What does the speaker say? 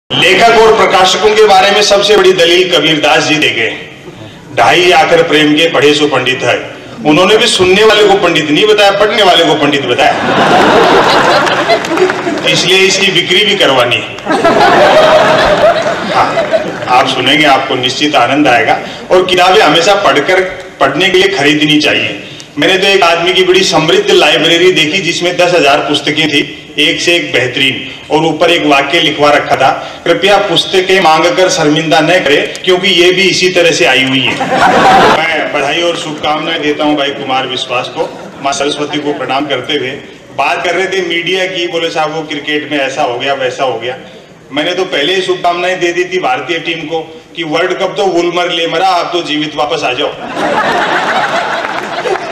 लेखक और प्रकाशकों के बारे में सबसे बड़ी दलील कबीरदास जी दे गए। ढाई आकर प्रेम के पढ़े सो पंडित है। उन्होंने भी सुनने वाले को पंडित नहीं बताया, पढ़ने वाले को पंडित बताया। इसलिए इसकी बिक्री भी करवानी है। हाँ, आप सुनेंगे, आपको निश्चित आनंद आएगा। और किताबें हमेशा पढ़ने के लिए खरीदनी चाहिए। मैंने तो एक आदमी की बड़ी समृद्ध लाइब्रेरी देखी जिसमें 10,000 पुस्तकें थी, एक से एक बेहतरीन, और ऊपर एक वाक्य लिखवा रखा था, कृपया पुस्तकें मांगकर शर्मिंदा न करें क्योंकि ये भी इसी तरह से आई हुई है। मैं बधाई और शुभकामनाएं देता हूं भाई कुमार विश्वास को, मां सरस्वती को प्रणाम करते हुए। बात कर रहे थे मीडिया की, बोले साहब वो क्रिकेट में ऐसा हो गया वैसा हो गया। मैंने तो पहले ही शुभकामनाएं दे दी थी भारतीय टीम को कि वर्ल्ड कप तो वुलमर ले मरा, आप तो जीवित वापस आ जाओ।